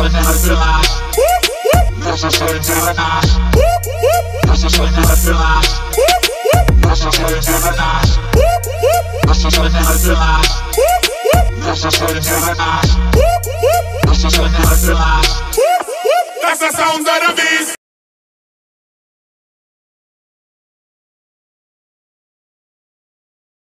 swinging up your life. This is swinging to the night. This is swinging up your life. This is swinging to the night. This is swinging up your life. This is swinging to the night. This is swinging up your life. That's the sound of the beast.